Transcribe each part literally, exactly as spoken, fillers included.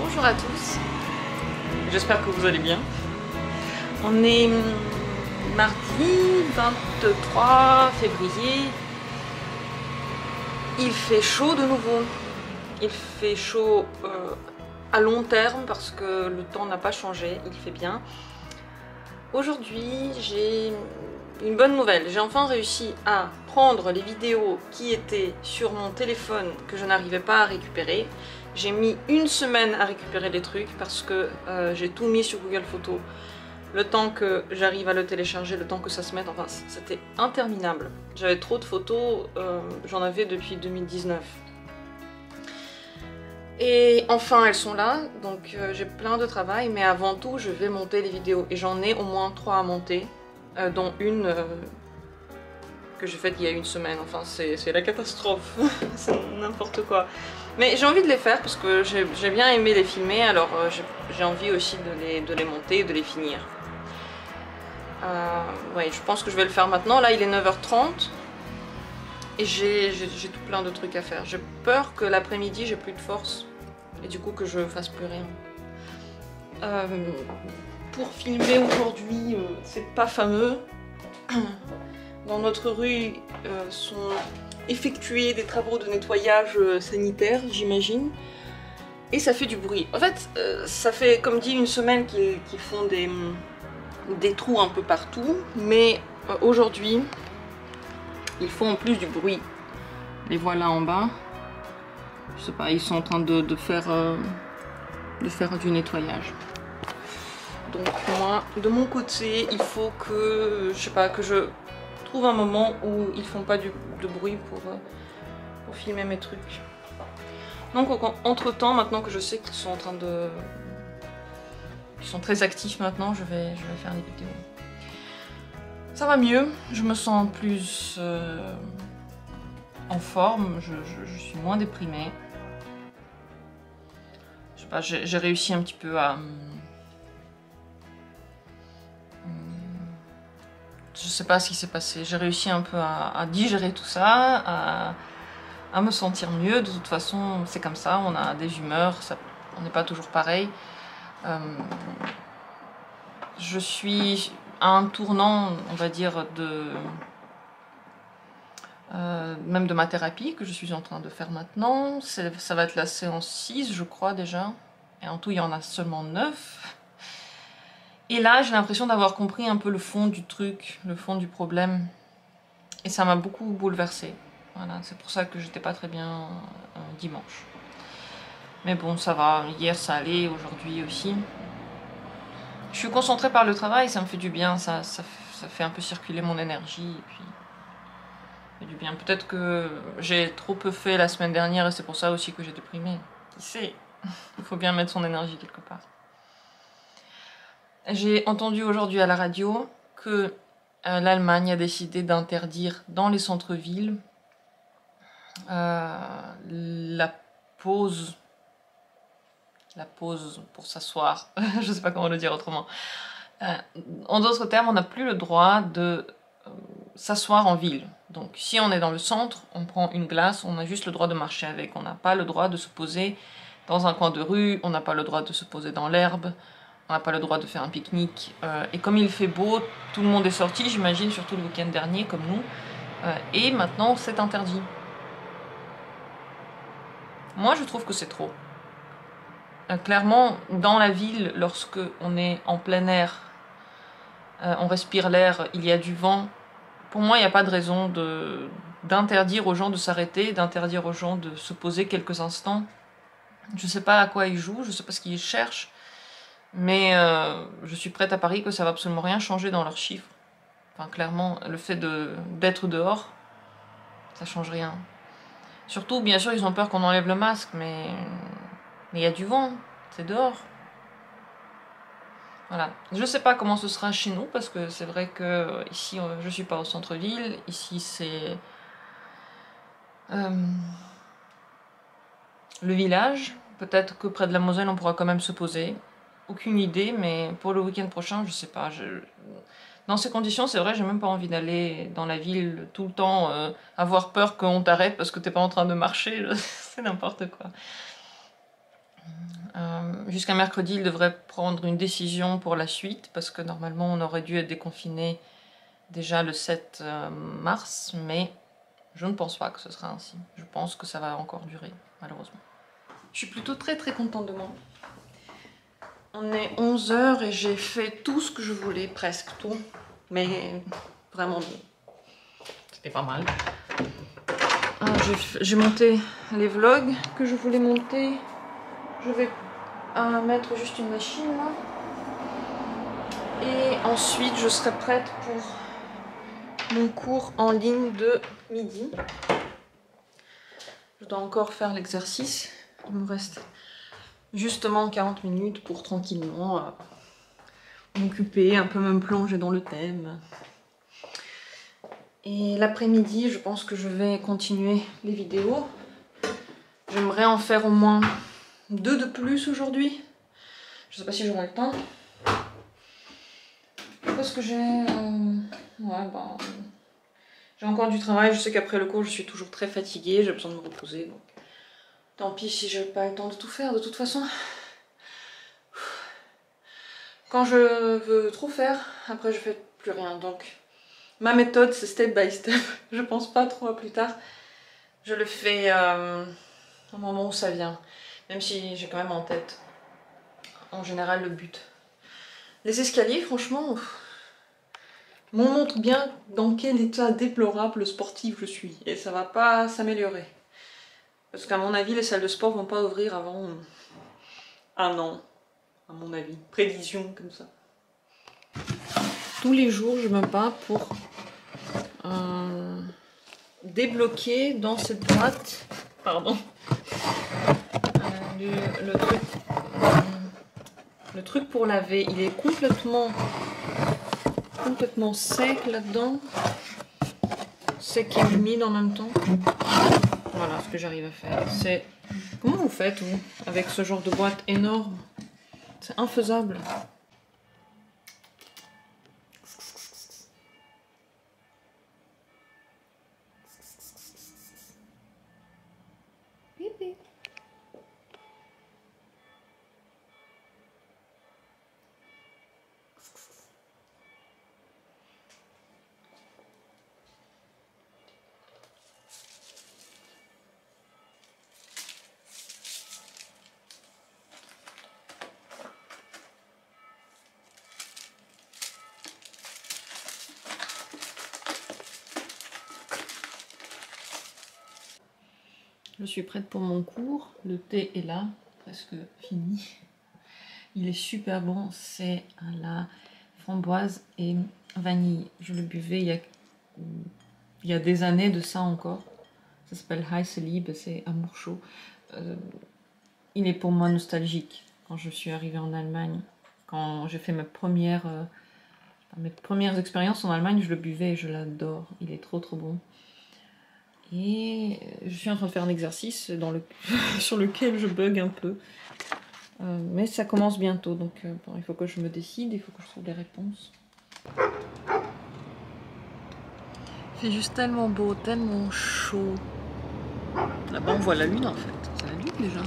Bonjour à tous, j'espère que vous allez bien. On est mardi vingt-trois février. Il fait chaud de nouveau. Il fait chaud euh, à long terme parce que le temps n'a pas changé, il fait bien. Aujourd'hui, j'ai une bonne nouvelle. J'ai enfin réussi à prendre les vidéos qui étaient sur mon téléphone que je n'arrivais pas à récupérer. J'ai mis une semaine à récupérer les trucs parce que euh, j'ai tout mis sur Google Photos. Le temps que j'arrive à le télécharger, le temps que ça se mette, enfin c'était interminable. J'avais trop de photos, euh, j'en avais depuis deux mille dix-neuf. Et enfin elles sont là, donc euh, j'ai plein de travail, mais avant tout je vais monter les vidéos. Et j'en ai au moins trois à monter, euh, dont une euh, que j'ai faite il y a une semaine. Enfin c'est la catastrophe, c'est n'importe quoi. Mais j'ai envie de les faire parce que j'ai bien aimé les filmer, alors euh, j'ai envie aussi de les, de les monter et de les finir. Euh, ouais, je pense que je vais le faire maintenant. Là il est neuf heures trente et j'ai tout plein de trucs à faire. J'ai peur que l'après-midi j'ai plus de force et du coup que je fasse plus rien. Euh, pour filmer aujourd'hui, euh, c'est pas fameux. Dans notre rue euh, sont effectués des travaux de nettoyage euh, sanitaire, j'imagine. Et ça fait du bruit. En fait, euh, ça fait comme dit une semaine qu'ils qu'ils font des, des trous un peu partout. Mais euh, aujourd'hui, ils font en plus du bruit. Les voilà en bas. Je sais pas, ils sont en train de, de, faire, euh, de faire du nettoyage. Donc moi, de mon côté, il faut que, je sais pas, que je trouve un moment où ils font pas du, de bruit pour, euh, pour filmer mes trucs. Donc entre temps, maintenant que je sais qu'ils sont en train de... Ils sont très actifs maintenant, je vais, je vais faire des vidéos. Ça va mieux, je me sens plus euh, en forme, je, je, je suis moins déprimée. Je sais pas, j'ai réussi un petit peu à... Je sais pas ce qui s'est passé, j'ai réussi un peu à, à digérer tout ça, à, à me sentir mieux. De toute façon, c'est comme ça, on a des humeurs, ça, on n'est pas toujours pareil. Euh, je suis à un tournant, on va dire, de euh, même de ma thérapie que je suis en train de faire maintenant. Ça va être la séance six, je crois déjà. Et en tout, il y en a seulement neuf. Et là, j'ai l'impression d'avoir compris un peu le fond du truc, le fond du problème. Et ça m'a beaucoup bouleversée. Voilà, c'est pour ça que j'étais pas très bien euh, dimanche. Mais bon, ça va. Hier, ça allait. Aujourd'hui aussi. Je suis concentrée par le travail, ça me fait du bien. Ça, ça, ça fait un peu circuler mon énergie. Et puis, ça fait du bien. Peut-être que j'ai trop peu fait la semaine dernière et c'est pour ça aussi que j'ai déprimé. Qui sait? Il faut bien mettre son énergie quelque part. J'ai entendu aujourd'hui à la radio que euh, l'Allemagne a décidé d'interdire dans les centres-villes euh, la pause, la pause pour s'asseoir, je ne sais pas comment le dire autrement. Euh, en d'autres termes, on n'a plus le droit de euh, s'asseoir en ville. Donc si on est dans le centre, on prend une glace, on a juste le droit de marcher avec. On n'a pas le droit de se poser dans un coin de rue, on n'a pas le droit de se poser dans l'herbe. On n'a pas le droit de faire un pique-nique. Euh, et comme il fait beau, tout le monde est sorti, j'imagine, surtout le week-end dernier, comme nous. Euh, et maintenant, c'est interdit. Moi, je trouve que c'est trop. Euh, clairement, dans la ville, lorsque on est en plein air, euh, on respire l'air, il y a du vent. Pour moi, il n'y a pas de raison de, d'interdire aux gens de s'arrêter, d'interdire aux gens de se poser quelques instants. Je ne sais pas à quoi ils jouent, je ne sais pas ce qu'ils cherchent. Mais euh, je suis prête à parier que ça va absolument rien changer dans leurs chiffres. Enfin, clairement, le fait d'être dehors, ça change rien. Surtout, bien sûr, ils ont peur qu'on enlève le masque, mais mais il y a du vent, c'est dehors. Voilà. Je sais pas comment ce sera chez nous, parce que c'est vrai que ici, je suis pas au centre-ville. Ici, c'est euh, le village. Peut-être que près de la Moselle, on pourra quand même se poser. Aucune idée, mais pour le week-end prochain, je sais pas. Je... Dans ces conditions, c'est vrai, j'ai même pas envie d'aller dans la ville tout le temps, euh, avoir peur qu'on t'arrête parce que t'es pas en train de marcher. C'est n'importe quoi. Euh, Jusqu'à mercredi, il devrait prendre une décision pour la suite, parce que normalement on aurait dû être déconfiné déjà le sept mars, mais je ne pense pas que ce sera ainsi. Je pense que ça va encore durer, malheureusement. Je suis plutôt très très contente de moi. On est onze heures et j'ai fait tout ce que je voulais, presque tout, mais vraiment bien. C'était pas mal. Ah, j'ai monté les vlogs que je voulais monter. Je vais euh, mettre juste une machine là. Et ensuite je serai prête pour mon cours en ligne de midi. Je dois encore faire l'exercice. Il me reste justement quarante minutes pour tranquillement euh, m'occuper, un peu me plonger dans le thème. Et l'après-midi, je pense que je vais continuer les vidéos. J'aimerais en faire au moins deux de plus aujourd'hui. Je sais pas si j'aurai le temps. Parce que j'ai... Euh, ouais, ben, j'ai encore du travail. Je sais qu'après le cours, je suis toujours très fatiguée. J'ai besoin de me reposer. Donc, tant pis si j'ai pas le temps de tout faire, de toute façon. Quand je veux trop faire, après je fais plus rien. Donc, ma méthode, c'est step by step. Je pense pas trop à plus tard. Je le fais euh, au moment où ça vient. Même si j'ai quand même en tête, en général, le but. Les escaliers, franchement, m'en montrent bien dans quel état déplorable sportif je suis. Et ça va pas s'améliorer. Parce qu'à mon avis, les salles de sport vont pas ouvrir avant un an. À mon avis. Prévision comme ça. Tous les jours, je me bats pour euh, débloquer dans cette boîte. Pardon. Euh, le, le, truc, euh, le truc pour laver, il est complètement, complètement sec là-dedans. Sec et humide en même temps. Voilà ce que j'arrive à faire. C'est comment vous faites vous avec ce genre de boîte énorme? C'est infaisable. Je suis prête pour mon cours. Le thé est là, presque fini. Il est super bon. C'est à la framboise et vanille. Je le buvais il y a, il y a des années de ça encore. Ça s'appelle Heißeliebe, c'est amour chaud. Euh, il est pour moi nostalgique. Quand je suis arrivée en Allemagne, quand j'ai fait ma première, euh, mes premières expériences en Allemagne, je le buvais et je l'adore. Il est trop trop bon. Et je suis en train de faire un exercice dans le... sur lequel je bug un peu. Euh, mais ça commence bientôt, donc euh, bon, il faut que je me décide, il faut que je trouve des réponses. Il fait juste tellement beau, tellement chaud. Là-bas on voit la lune en fait. C'est la lune déjà.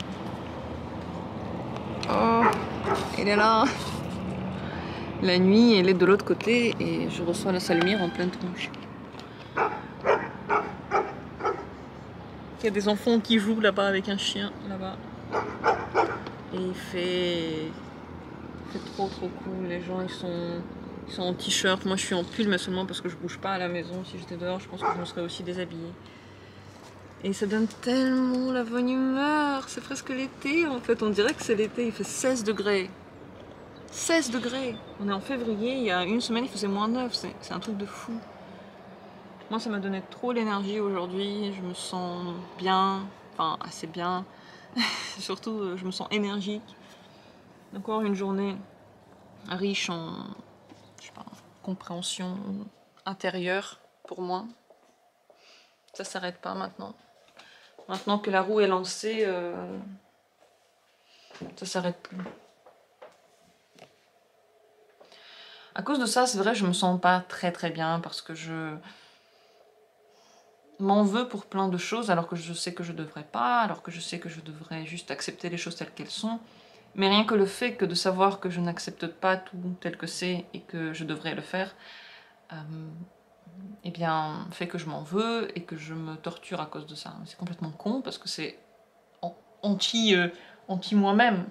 Oh, il est là. La nuit, elle est de l'autre côté et je reçois la lumière en pleine tronche. Il y a des enfants qui jouent là-bas avec un chien, là-bas. Et il fait... il fait trop trop cool. Les gens, ils sont, ils sont en t-shirt. Moi, je suis en pull, mais seulement parce que je bouge pas à la maison. Si j'étais dehors, je pense que je me serais aussi déshabillée. Et ça donne tellement la bonne humeur. C'est presque l'été, en fait. On dirait que c'est l'été. Il fait seize degrés. seize degrés. On est en février. Il y a une semaine, il faisait moins neuf. C'est un truc de fou. Moi, ça m'a donné trop l'énergie aujourd'hui. Je me sens bien, enfin assez bien. Surtout, je me sens énergique. Encore une journée riche en, je sais pas, compréhension intérieure pour moi. Ça s'arrête pas maintenant. Maintenant que la roue est lancée, euh, ça s'arrête plus. À cause de ça, c'est vrai, je me sens pas très très bien parce que je... m'en veux pour plein de choses, alors que je sais que je devrais pas, alors que je sais que je devrais juste accepter les choses telles qu'elles sont. Mais rien que le fait que de savoir que je n'accepte pas tout tel que c'est et que je devrais le faire, euh, eh bien, fait que je m'en veux et que je me torture à cause de ça. C'est complètement con parce que c'est anti, euh, anti moi-même.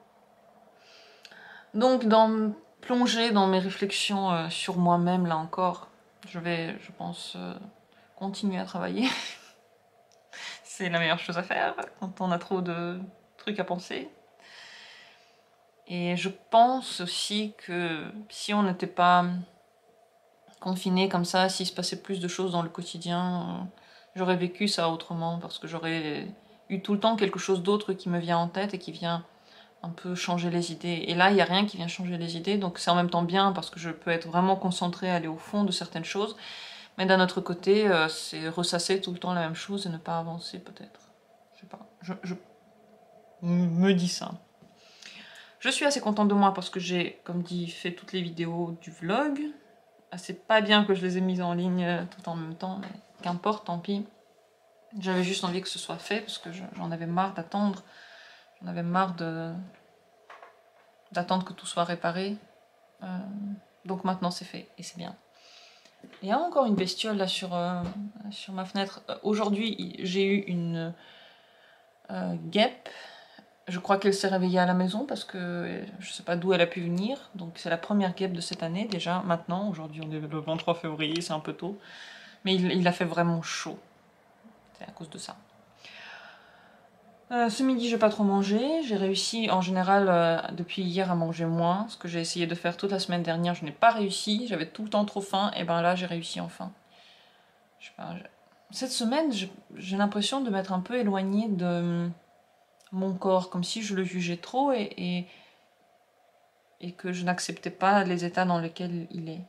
Donc, dans, plonger dans mes réflexions euh, sur moi-même, là encore, je vais, je pense, euh, continuer à travailler. C'est la meilleure chose à faire quand on a trop de trucs à penser. Et je pense aussi que si on n'était pas confiné comme ça, s'il se passait plus de choses dans le quotidien, euh, j'aurais vécu ça autrement, parce que j'aurais eu tout le temps quelque chose d'autre qui me vient en tête et qui vient un peu changer les idées. Et là, il n'y a rien qui vient changer les idées, donc c'est en même temps bien, parce que je peux être vraiment concentrée, aller au fond de certaines choses, mais d'un autre côté, euh, c'est ressasser tout le temps la même chose et ne pas avancer, peut-être. Je sais pas, je, je me dis ça. Je suis assez contente de moi parce que j'ai, comme dit, fait toutes les vidéos du vlog. C'est pas bien que je les ai mises en ligne tout en même temps, mais qu'importe, tant pis. J'avais juste envie que ce soit fait parce que j'en avais marre d'attendre. J'en avais marre de d'attendre que tout soit réparé. Euh, donc maintenant c'est fait et c'est bien. Il y a encore une bestiole là sur, euh, sur ma fenêtre. Euh, Aujourd'hui j'ai eu une euh, guêpe. Je crois qu'elle s'est réveillée à la maison parce que je sais pas d'où elle a pu venir. Donc c'est la première guêpe de cette année déjà. Maintenant, aujourd'hui on est le vingt-trois février, c'est un peu tôt. Mais il, il a fait vraiment chaud. C'est à cause de ça. Euh, ce midi, je n'ai pas trop mangé. J'ai réussi, en général, euh, depuis hier, à manger moins. Ce que j'ai essayé de faire toute la semaine dernière, je n'ai pas réussi. J'avais tout le temps trop faim. Et ben là, j'ai réussi enfin. Je sais pas, je... Cette semaine, j'ai l'impression de m'être un peu éloignée de mon corps, comme si je le jugeais trop et, et, et que je n'acceptais pas les états dans lesquels il est.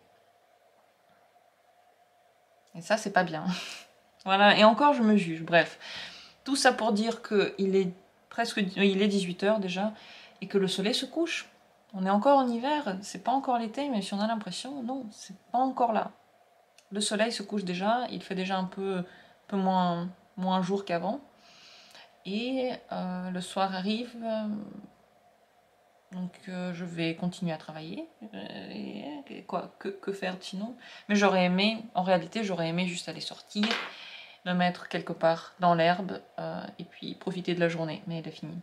Et ça, c'est pas bien. Voilà, et encore, je me juge. Bref. Tout ça pour dire qu'il est presque il est dix-huit heures déjà, et que le soleil se couche. On est encore en hiver, c'est pas encore l'été, mais si on a l'impression, non, c'est pas encore là. Le soleil se couche déjà, il fait déjà un peu, un peu moins, moins jour qu'avant. Et euh, le soir arrive, euh, donc euh, je vais continuer à travailler. Euh, et quoi, que, que faire sinon? Mais j'aurais aimé, en réalité, j'aurais aimé juste aller sortir, me mettre quelque part dans l'herbe euh, et puis profiter de la journée, mais elle est finie.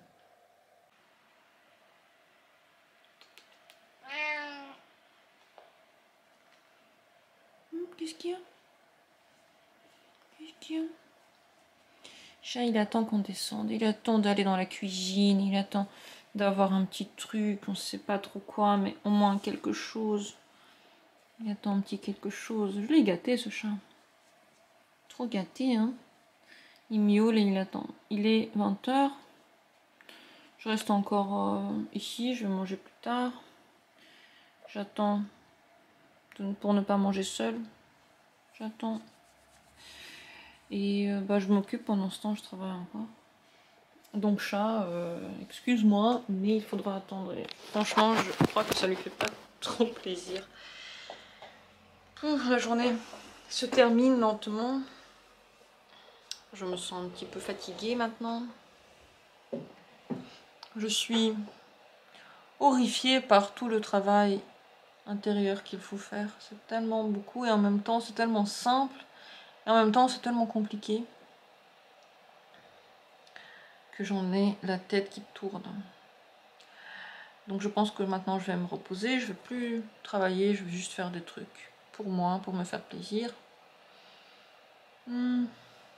Qu'est-ce qu'il y a? Qu'est-ce qu'il y a? Chat, il attend qu'on descende, il attend d'aller dans la cuisine, il attend d'avoir un petit truc, on sait pas trop quoi, mais au moins quelque chose. Il attend un petit quelque chose. Je l'ai gâté ce chat. Trop gâté, hein. Il miaule et il attend. Il est vingt heures. Je reste encore euh, ici, je vais manger plus tard. J'attends pour ne pas manger seul. J'attends. Et euh, bah, je m'occupe pendant ce temps, je travaille encore. Donc chat, euh, excuse-moi, mais il faudra attendre. Et franchement, je crois que ça lui fait pas trop plaisir. Pouf, la journée se termine lentement. Je me sens un petit peu fatiguée maintenant. Je suis horrifiée par tout le travail intérieur qu'il faut faire. C'est tellement beaucoup et en même temps c'est tellement simple et en même temps c'est tellement compliqué que j'en ai la tête qui tourne. Donc je pense que maintenant je vais me reposer, je vais plus travailler, je vais juste faire des trucs pour moi, pour me faire plaisir. Hmm.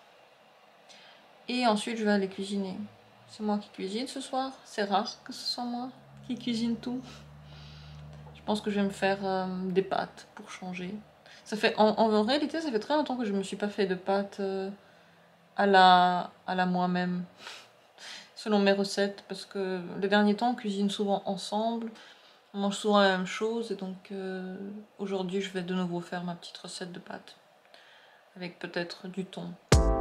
Et ensuite je vais aller cuisiner. C'est moi qui cuisine ce soir, c'est rare que ce soit moi qui cuisine tout. Je pense que je vais me faire euh, des pâtes pour changer. Ça fait, en, en réalité, ça fait très longtemps que je me suis pas fait de pâtes euh, à la, à la moi-même, selon mes recettes, parce que les derniers temps, on cuisine souvent ensemble, on mange souvent la même chose, et donc euh, aujourd'hui, je vais de nouveau faire ma petite recette de pâtes, avec peut-être du thon.